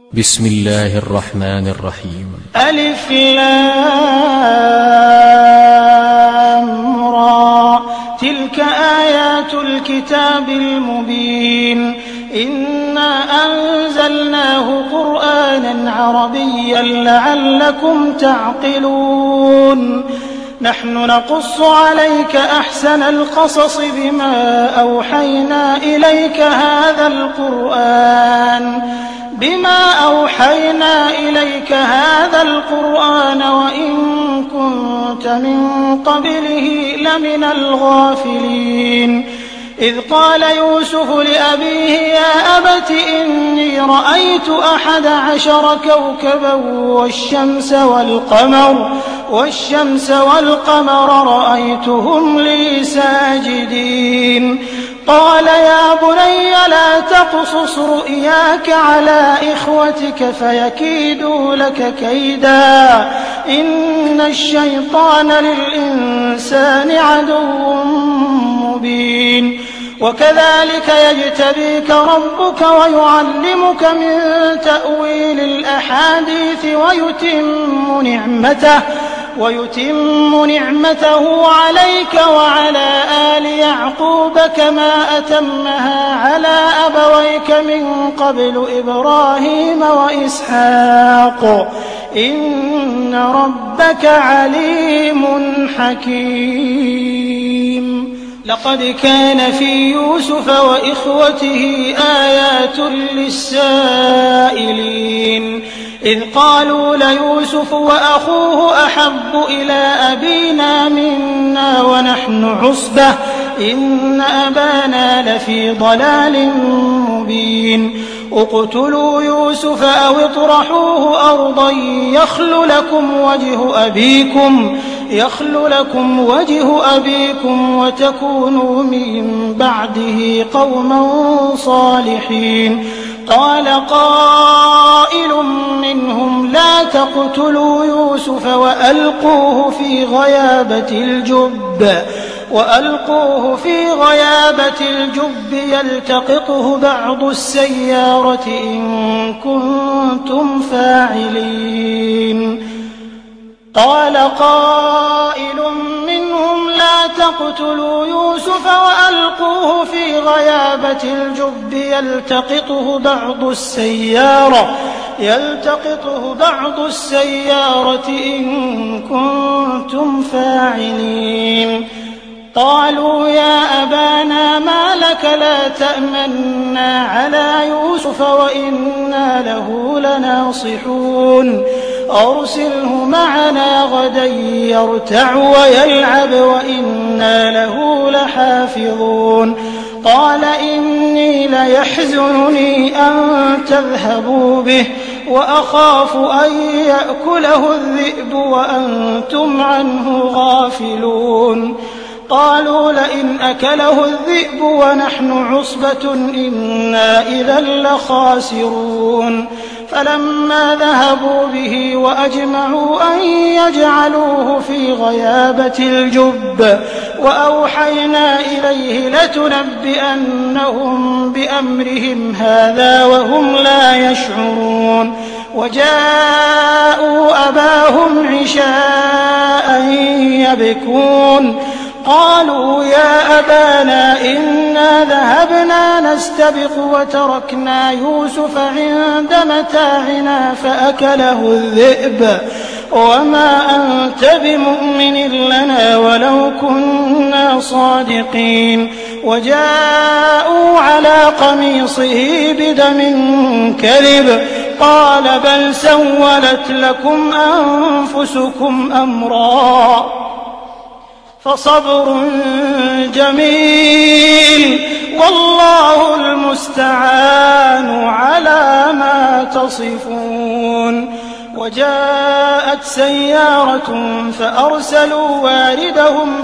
بسم الله الرحمن الرحيم. ألف لام را تلك آيات الكتاب المبين إنا أنزلناه قرآنا عربيا لعلكم تعقلون نحن نقص عليك أحسن القصص بما أوحينا إليك هذا القرآن وإن كنت من قبله لمن الغافلين إذ قال يوسف لأبيه يا أبت إني رأيت 11 كوكبا والشمس والقمر رأيتهم لي ساجدين قال يا بني لا تقصص رؤياك على إخوتك فيكيدوا لك كيدا إن الشيطان للإنسان عدو مبين وكذلك يجتبيك ربك ويعلمك من تأويل الأحاديث ويتم نعمته عليك وعلى آل يعقوب كما أتمها على أبويك من قبل إبراهيم وإسحاق إن ربك عليم حكيم لقد كان في يوسف وإخوته آيات للسائلين إذ قالوا ليوسف وأخوه أحب إلى أبينا منا ونحن عصبة إن أبانا لفي ضلال مبين اقتلوا يوسف أو اطرحوه أرضا يخل لكم وجه أبيكم وتكونوا من بعده قوما صالحين قال قائل منهم لا تقتلوا يوسف وألقوه في غيابة الجب يلتقطه بعض السيارة إن كنتم فاعلين قال قائل منهم لا تقتلوا يوسف وألقوه في غيابة الجب يلتقطه بعض السيارة إن كنتم فاعلين قالوا يا أبانا ما لك لا تأمنا على يوسف وإنا له لناصحون أرسله معنا غدا يرتع ويلعب وإنا له لحافظون قال إني ليحزنني أن تذهبوا به وأخاف أن يأكله الذئب وأنتم عنه غافلون قالوا لئن أكله الذئب ونحن عصبة إنا إذا لخاسرون فلما ذهبوا به وأجمعوا أن يجعلوه في غيابة الجب وأوحينا إليه لتنبئنهم بأمرهم هذا وهم لا يشعرون وجاءوا أباهم عشاء يبكون قالوا يا أبانا إنا ذهبنا نستبق وتركنا يوسف عند متاعنا فأكله الذئب وما أنت بمؤمن لنا ولو كنا صادقين وجاءوا على قميصه بدم كذب قال بل سولت لكم أنفسكم أمرا فصبر جميل والله المستعان على ما تصفون وجاءت سيارة فأرسلوا واردهم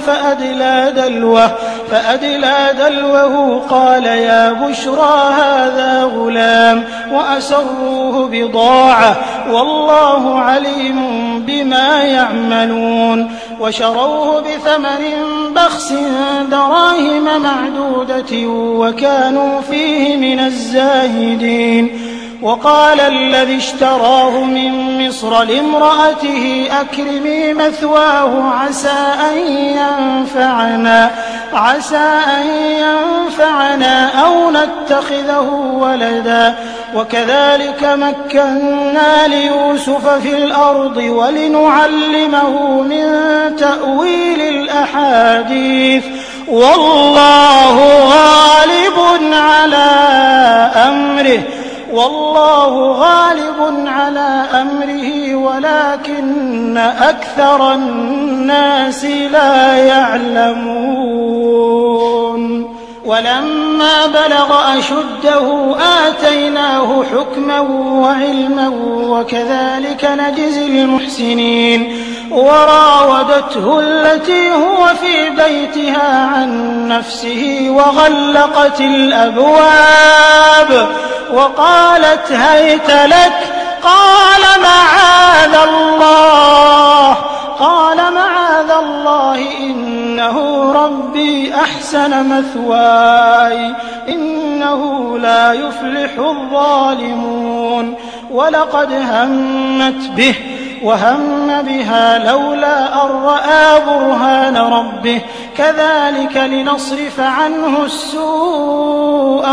فأدلى دلوه قال يا بشرى هذا غلام وأسروه بضاعة والله عليم بما يعملون وشروه بثمن بخس دراهم معدودة وكانوا فيه من الزاهدين وقال الذي اشتراه من مصر لامرأته أكرمي مثواه عسى أن ينفعنا أو نتخذه ولدا وكذلك مكنا ليوسف في الأرض ولنعلمه من تأويل الأحاديث والله غالب على أمره ولكن أكثر الناس لا يعلمون ولما بلغ أشده آتيناه حكما وعلما وكذلك نجزي المحسنين وراودته التي هو في بيتها عن نفسه وغلقت الأبواب وقالت هيت لك قال معاذ الله إنه ربي أحسن مثواي إنه لا يفلح الظالمون ولقد همت به وهم بها لولا أن رأى برهان ربه كذلك لنصرف عنه السوء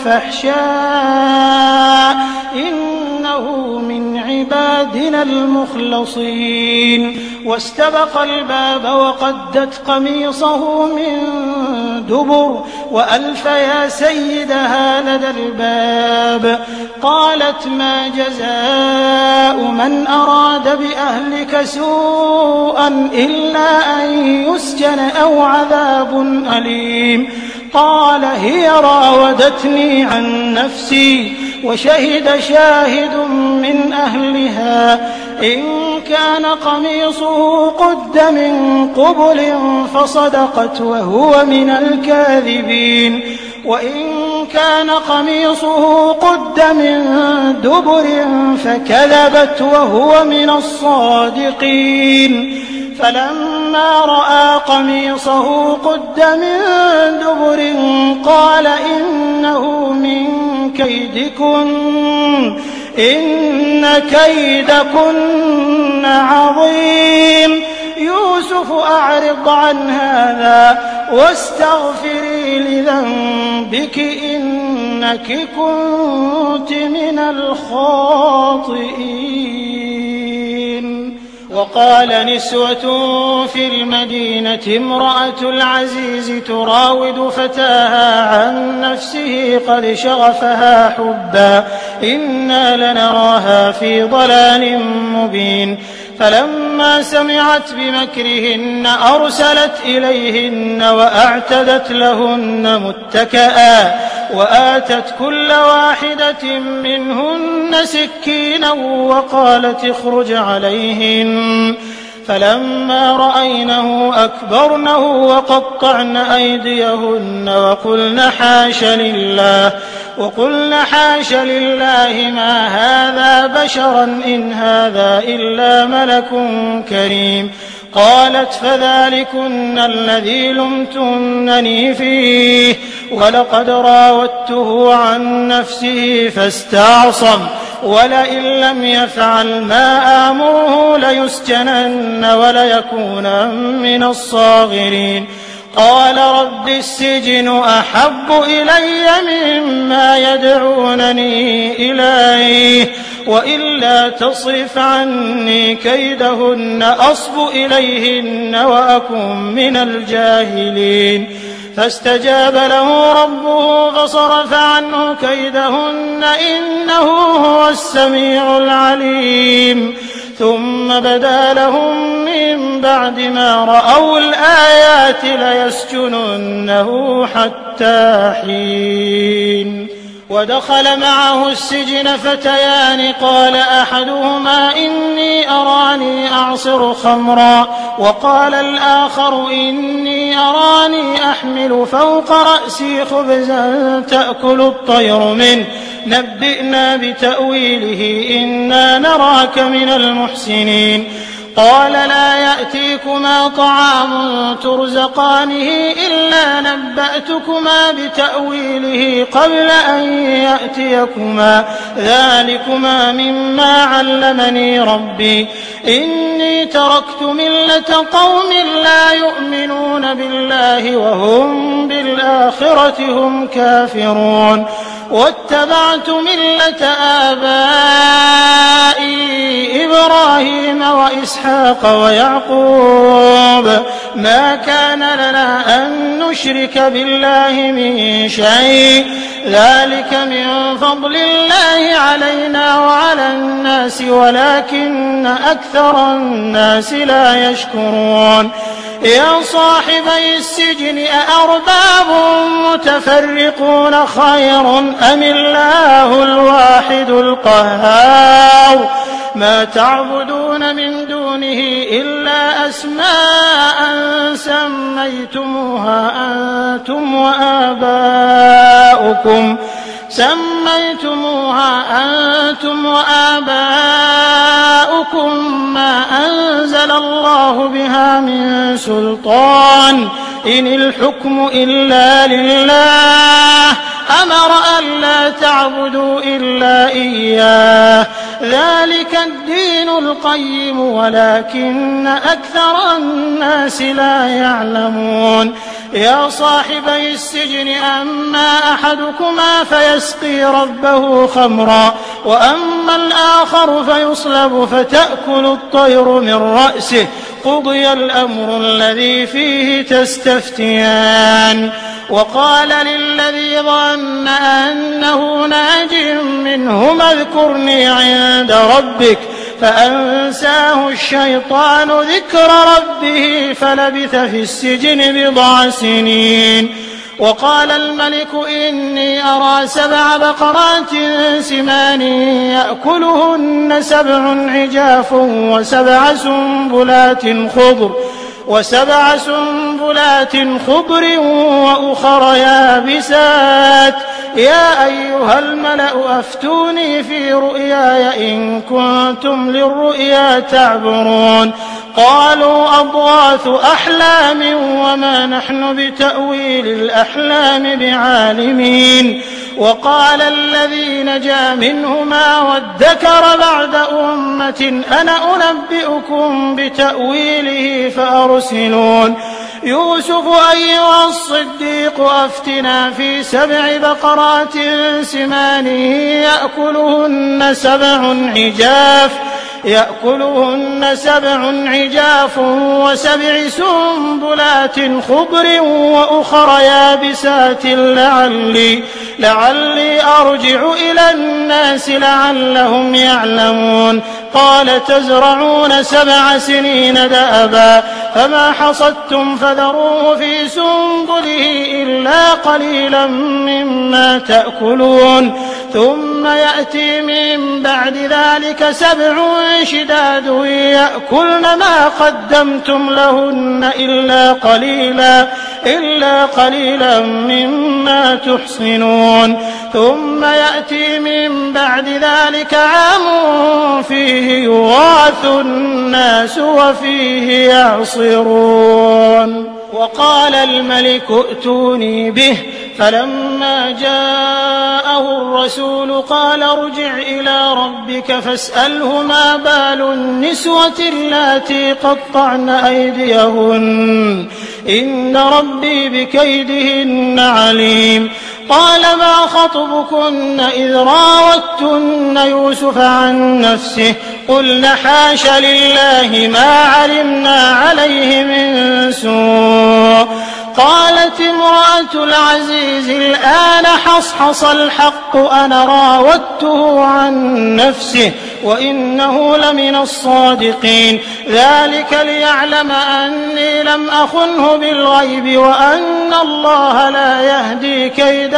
والفحشاء إنه من عبادنا المخلصين واستبق الباب وقدت قميصه من دبر وألف يا سيدها لدى الباب قالت ما جزاء من أراد بأهلك سوءا إلا أن يسجن أو عذاب أليم قال هي راودتني عن نفسي وشهد شاهد من أهلها إن كان قميصه قد من قبل فصدقت وهو من الكاذبين وإن كان قميصه قد من دبر فكذبت وهو من الصادقين فلما رأى قميصه قد من دبر قال إنه من كيدكن إن كيدكن عظيم يوسف أعرض عن هذا واستغفري لذنبك إنك كنت من الخاطئين وقال نسوة في المدينة امرأة العزيز تراود فتاها عن نفسه قد شغفها حبا إنا لنراها في ضلال مبين فلما سمعت بمكرهن أرسلت إليهن وأعتدت لهن متكئا وآتت كل واحدة منهن سكينا وقالت اخرج عليهن فلما رأينه أكبرنه وقطعن أيديهن وقلن حاش لله ما هذا بشرا إن هذا إلا ملك كريم قالت فذلكن الذي لمتنني فيه ولقد راودته عن نفسه فاستعصم ولئن لم يفعل ما آمره ليسجنن وليكونا من الصاغرين قال رب السجن أحب إلي مما يدعونني إليه وإلا تصرف عني كيدهن أصب إليهن وأكن من الجاهلين فاستجاب له ربه فصرف عنه كيدهن إنه هو السميع العليم ثم بدا لهم من بعد ما رأوا الآيات ليسجننه حتى حين ودخل معه السجن فتيان قال أحدهما إني أراني أعصر خمرا وقال الآخر إني أراني أحمل فوق رأسي خبزا تأكل الطير منه نبئنا بتأويله إنا نراك من المحسنين قال لا يأتيكما طعام ترزقانه إلا نبأتكما بتأويله قبل أن يأتيكما ذلكما مما علمني ربي إني تركت ملة قوم لا يؤمنون بالله وهم بالآخرة هم كافرون واتبعت ملة آبائي إبراهيم وإسحاق ويعقوب ما كان لنا أن نشرك بالله من شيء ذلك من فضل الله علينا وعلى الناس ولكن أكثر الناس لا يشكرون يا صاحبي السجن أأرباب متفرقون خير أم الله الواحد القهار ما تعبدون من دونه إلا أسماء سميتموها أنتم وآباؤكم ما أنزل الله بها من سلطان إن الحكم إلا لله أمر ألا تعبدوا إلا إياه ذلك الدين القيم ولكن أكثر الناس لا يعلمون يا صاحبي السجن أما أحدكما فيسقي ربه خمرا وأما الآخر فيصلب فتأكل الطير من رأسه قضي الأمر الذي فيه تستفتيان وقال للذي ظن أنه ناج منهما اذكرني عند ربك فأنساه الشيطان ذكر ربه فلبث في السجن بضع سنين وقال الملك إني أرى 7 بقرات سمان يأكلهن 7 عجاف وسبع سنبلات خضر وأخر يابسات يا أيها الملأ أفتوني في رؤياي إن كنتم للرؤيا تعبرون قالوا أضغاث أحلام وما نحن بتأويل الأحلام بعالمين وقال الذي نجا منهما وادكر بعد أمة أنا أنبئكم بتأويله فأرسلون يوسف أيها الصديق أفتنا في 7 بقرات سمان يأكلهن 7 عجاف و7 سنبلات خضر وأخر يابسات لعلي أرجع إلى الناس لعلهم يعلمون قال تزرعون 7 سنين دأبا فما حصدتم فذروه في سنبله إلا قليلا مما تأكلون ثم يأتي من بعد ذلك 7 شداد يأكلن ما قدمتم لهن إلا قليلا مما تحصنون ثم يأتي من بعد ذلك عام فيه يغاث الناس وفيه يعصرون وقال الملك ائتوني به فلما جاءه الرسول قال ارجع إلى ربك فاسأله ما بال النسوة اللاتي قطعن أيديهن إن ربي بكيدهن عليم قال ما خطبكن إذ راوتن يوسف عن نفسه قلن حاش لله ما علمنا عليه من سوء قالت امرأة العزيز الآن حصحص الحق أنا راودته عن نفسه وإنه لمن الصادقين ذلك ليعلم أني لم أخنه بالغيب وأن الله لا يهدي كيد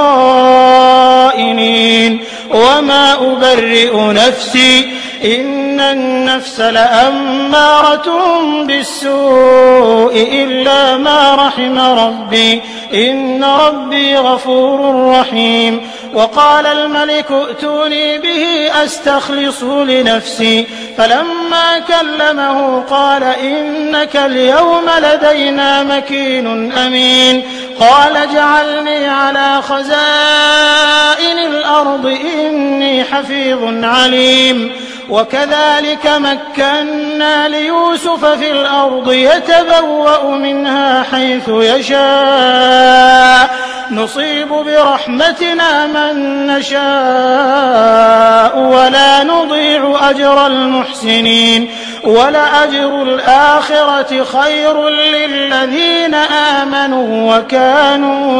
الخائنين وما أبرئ نفسي إن النفس لأمارة بالسوء إلا ما رحم ربي إن ربي غفور رحيم وقال الملك ائتوني به أستخلصه لنفسي فلما كلمه قال إنك اليوم لدينا مكين أمين قال اجعلني على خزائن الأرض إني حفيظ عليم وكذلك مكنا ليوسف في الأرض يتبوأ منها حيث يشاء نصيب برحمتنا من نشاء ولا نضيع أجر المحسنين ولأجر الآخرة خير للذين آمنوا وكانوا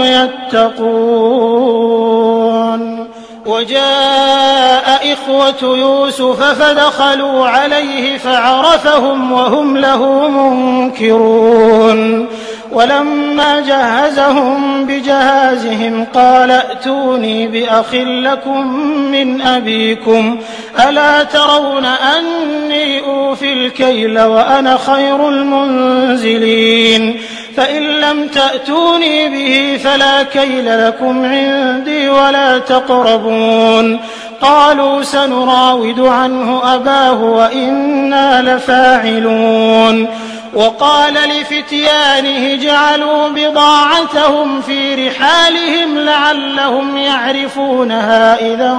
يتقون وجاء إخوة يوسف فدخلوا عليه فعرفهم وهم له منكرون ولما جهزهم بجهازهم قال ائتوني بأخ لكم من أبيكم ألا ترون أني أوفي الكيل وأنا خير المنزلين فإن لم تأتوني به فلا كيل لكم عندي ولا تقربون قالوا سنراود عنه أباه وإنا لفاعلون وقال لفتيانه جعلوا بضاعتهم في رحالهم لعلهم يعرفونها إذا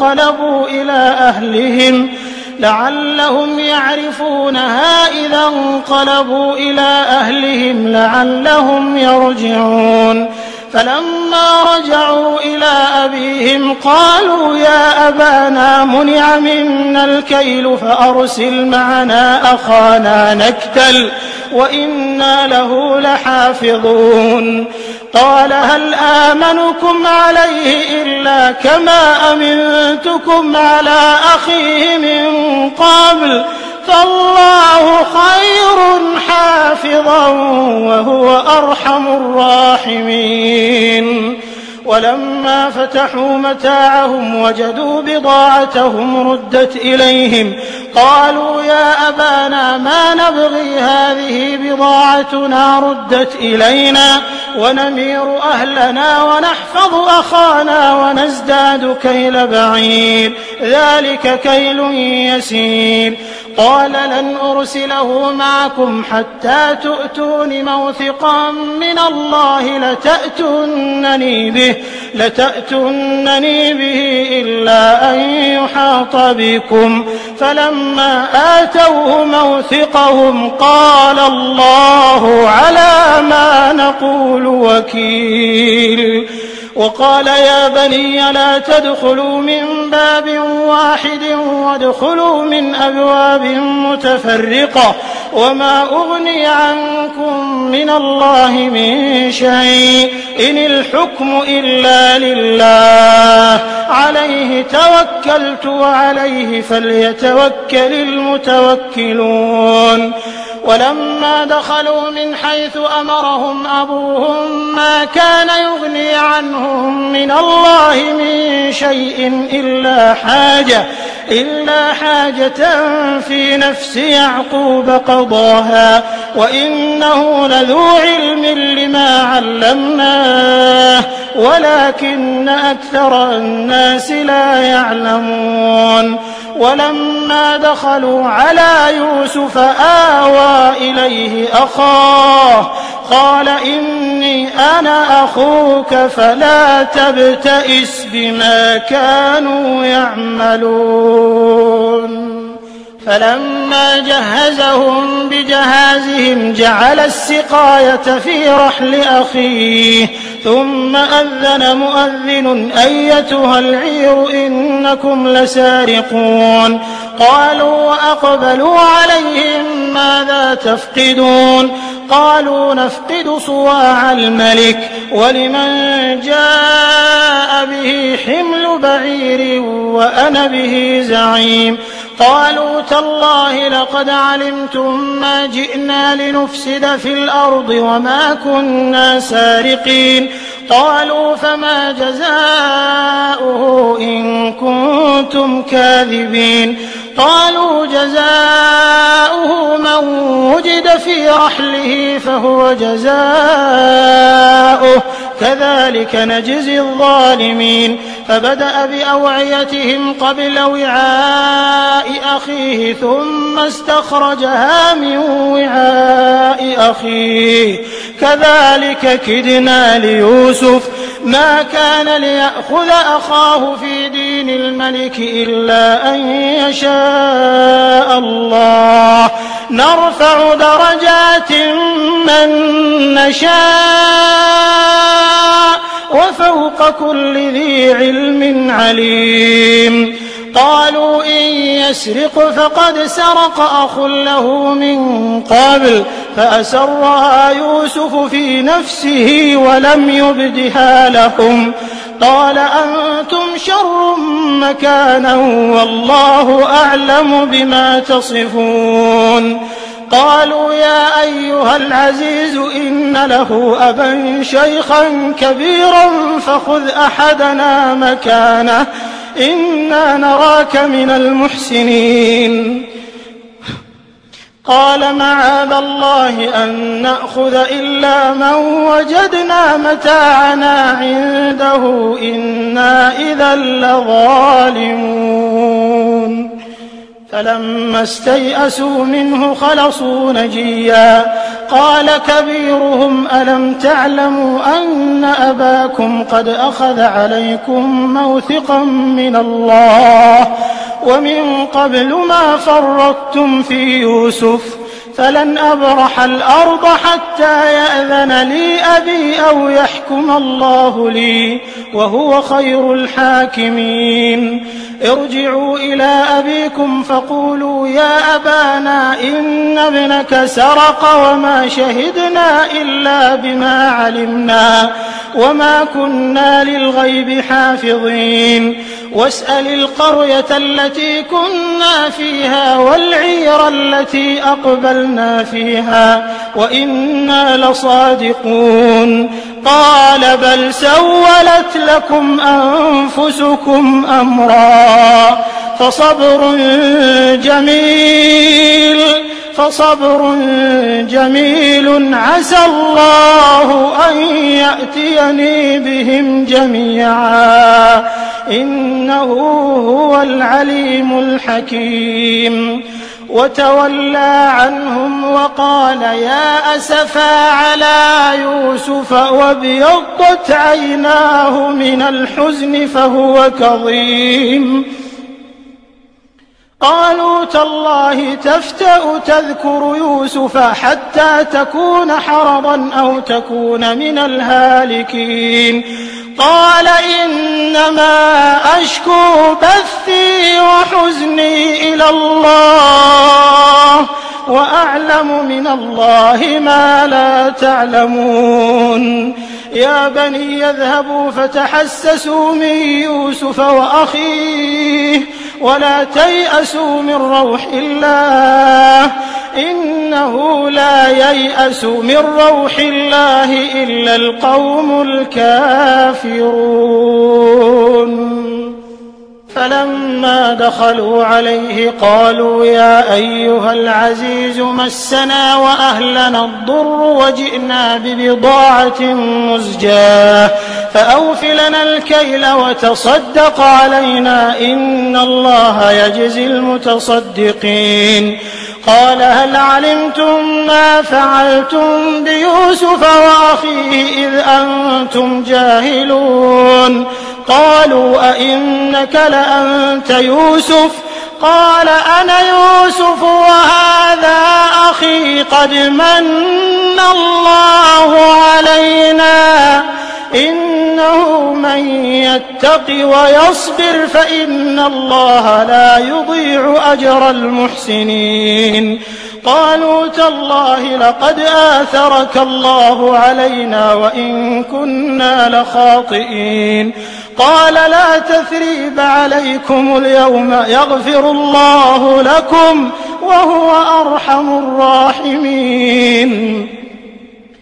انقلبوا إلى أهلهم لعلهم يرجعون فلما رجعوا إلى أبيهم قالوا يا أبانا منع منا الكيل فأرسل معنا أخانا نكتل وإنا له لحافظون قال هل آمنكم عليه إلا كما أمنتكم على أخيه من قبل فالله خير حافظا وهو أرحم الراحمين ولما فتحوا متاعهم وجدوا بضاعتهم ردت إليهم قالوا يا أبانا ما نبغي هذه بضاعتنا ردت إلينا ونمير أهلنا ونحفظ أخانا ونزداد كيل بعير ذلك كيل يسير قال لن أرسله معكم حتى تؤتون موثقا من الله لتأتونني به إلا أن يحاط بكم فلما آتوه موثقهم قال الله على ما نقول وكيل وقال يا بني لا تدخلوا من باب واحد وادخلوا من أبواب متفرقة وما أغني عنكم من الله من شيء إن الحكم إلا لله عليه توكلت وعليه فليتوكل المتوكلون ولما دخلوا من حيث أمرهم أبوهم ما كان يغني عنهم من الله من شيء إلا حاجة في نفس يعقوب قضاها وإنه لذو علم لما علمناه ولكن أكثر الناس لا يعلمون ولما دخلوا على يوسف آوى إليه أخاه قال إني أنا أخوك فلا تبتئس بما كانوا يعملون فلما جهزهم بجهازهم جعل السقاية في رحل أخيه ثم أذن مؤذن أيتها العير إنكم لسارقون قالوا وأقبلوا عليهم ماذا تفقدون قالوا نفقد صواع الملك ولمن جاء به حمل بعير وأنا به زعيم قالوا تالله لقد علمتم ما جئنا لنفسد في الأرض وما كنا سارقين قالوا فما جزاؤه إن كنتم كاذبين قالوا جزاؤه من وجد في رحله فهو جزاؤه كذلك نجزي الظالمين فبدأ بأوعيتهم قبل وعاء أخيه ثم استخرجها من وعاء أخيه كذلك كدنا ليوسف ما كان ليأخذ أخاه في دين الملك إلا أن يشاء الله نرفع درجات من نشاء وفوق كل ذي علم عليم قالوا إن يسرق فقد سرق أخ له من قبل فأسرها يوسف في نفسه ولم يبدها لهم قال أنتم شر مكانا والله أعلم بما تصفون قالوا يا أيها العزيز إن له أبا شيخا كبيرا فخذ أحدنا مكانه إنا نراك من المحسنين قال معاذ الله أن نأخذ إلا من وجدنا متاعنا عنده إنا إذا لظالمون فلما استيئسوا منه خلصوا نجيا قال كبيرهم ألم تعلموا أن أباكم قد أخذ عليكم موثقا من الله ومن قبل ما فرطتم في يوسف فلن أبرح الأرض حتى يأذن لي أبي أو يحكم الله لي وهو خير الحاكمين ارجعوا إلى أبيكم فقولوا يا أبانا إن ابنك سرق وما شهدنا إلا بما علمنا وما كنا للغيب حافظين واسأل القرية التي كنا فيها والعير التي أقبلنا فيها وإنا لصادقون قال بل سولت لكم أنفسكم أمرا فصبر جميل عسى الله أن يأتيني بهم جميعا إنه هو العليم الحكيم وتولى عنهم وقال يا أسفا على يوسف وابيضت عيناه من الحزن فهو كظيم قالوا تالله تفتأ تذكر يوسف حتى تكون حرضا أو تكون من الهالكين قال إنما أشكو بثي وحزني إلى الله وأعلم من الله ما لا تعلمون يا بني يذهبوا فتحسسوا من يوسف وأخيه ولا تيأسوا من روح الله إنه لا ييأس من روح الله إلا القوم الكافرون فلما دخلوا عليه قالوا يا أيها العزيز مسنا وأهلنا الضر وجئنا ببضاعة مزجاة فأوف لنا الكيل وتصدق علينا إن الله يجزي المتصدقين قال هل علمتم ما فعلتم بيوسف وأخيه إذ أنتم جاهلون قالوا أئنك لأنت يوسف قال أنا يوسف وهذا أخي قد من الله علينا إنه من يتق ويصبر فإن الله لا يضيع أجر المحسنين قالوا تالله لقد آثرك الله علينا وإن كنا لخاطئين قال لا تثريب عليكم اليوم يغفر الله لكم وهو أرحم الراحمين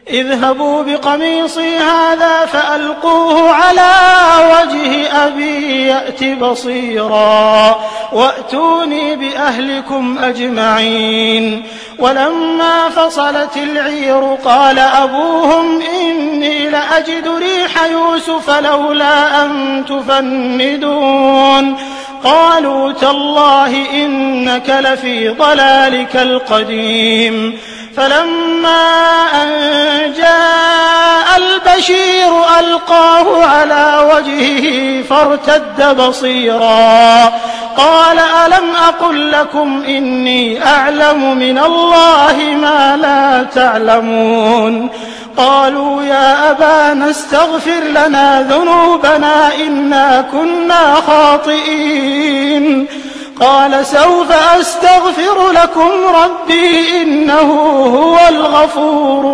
اذهبوا بقميصي هذا فألقوه على وجه أبي يأت بصيرا وأتوني بأهلكم أجمعين. ولما فصلت العير قال أبوهم إني لأجد ريح يوسف لولا أن تفندون. قالوا تالله إنك لفي ضلالك القديم. فلما أن جاء البشير ألقاه على وجهه فارتد بصيرا قال ألم أقل لكم إني أعلم من الله ما لا تعلمون. قالوا يا أبانا استغفر لنا ذنوبنا إنا كنا خاطئين. قال سوف أستغفر لكم ربي إنه هو الغفور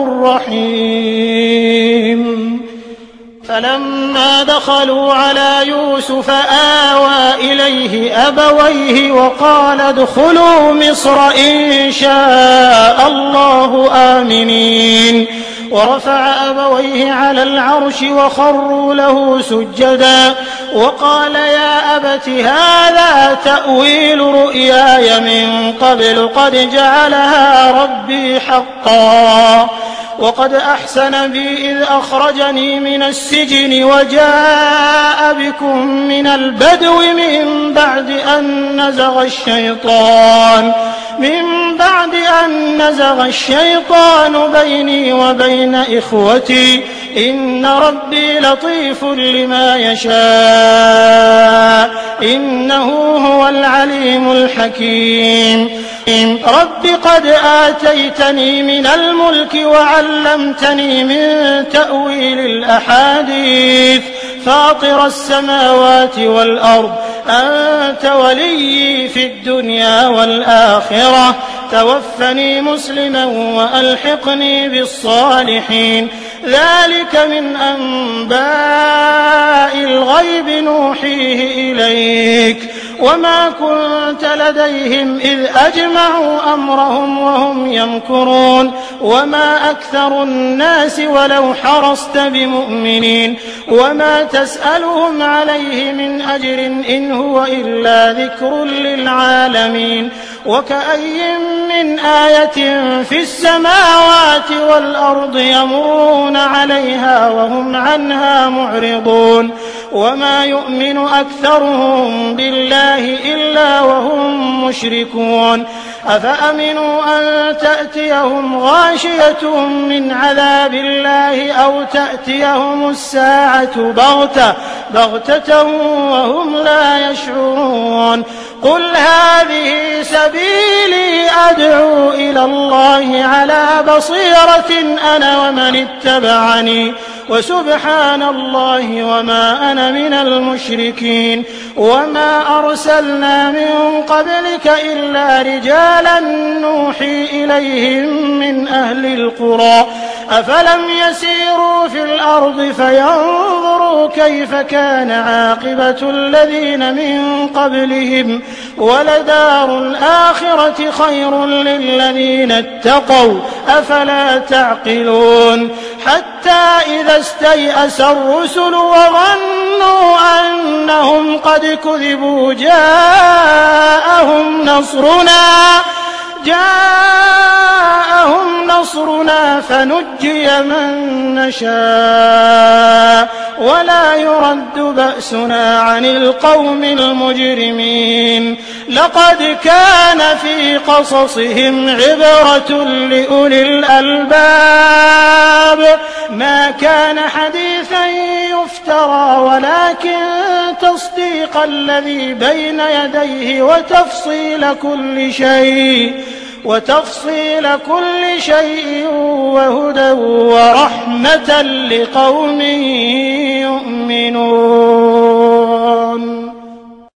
الرحيم. فلما دخلوا على يوسف آوى إليه أبويه وقال ادخلوا مصر إن شاء الله آمنين. ورفع أبويه على العرش وخروا له سجدا وقال يا أبت هذا تأويل رؤياي من قبل قد جعلها ربي حقا وقد أحسن بي إذ أخرجني من السجن وجاء بكم من البدو من بعد أن نزغ الشيطان بيني وبين إخوتي إن ربي لطيف لما يشاء إنه هو العليم الحكيم. رب قد آتيتني من الملك وعلمتني من تأويل الأحاديث فاطر السماوات والأرض أنت ولي في الدنيا والآخرة توفني مسلما وألحقني بالصالحين. ذلك من أنباء الغيب نوحيه إليك وما كنت لديهم إذ أجمعوا أمرهم وهم يمكرون وما أكثر الناس ولو حرصت بمؤمنين وما تسألهم عليه من أجر إن هو إلا ذكر للعالمين. وكأي من آية في السماوات والأرض يمرون عليها وهم عنها معرضون وما يؤمن أكثرهم بالله إلا وهم مشركون. أفأمنوا أن تأتيهم غاشية من عذاب الله أو تأتيهم الساعة بغتة وهم لا يشعرون. قل هذه سبيلي أدعو إلى الله على بصيرة أنا ومن اتبعني وسبحان الله وما أنا من المشركين. وما أرسلنا من قبلك إلا رجالا نوحي إليهم من أهل القرى أفلم يسيروا في الأرض فينظروا كيف كان عاقبة الذين من قبلهم ولدار الآخرة خير للذين اتقوا أفلا تعقلون. حتى إذا استيأس الرسل وظنوا أنهم قد كذبوا جاءهم نصرنا فنجي من نشاء ولا يرد بأسنا عن القوم المجرمين. لقد كان في قصصهم عبرة لأولي الألباب ما كان حديثا يفترى ولكن تصديق الذي بين يديه وتفصيل كل شيء وهدى ورحمة لقوم يؤمنون.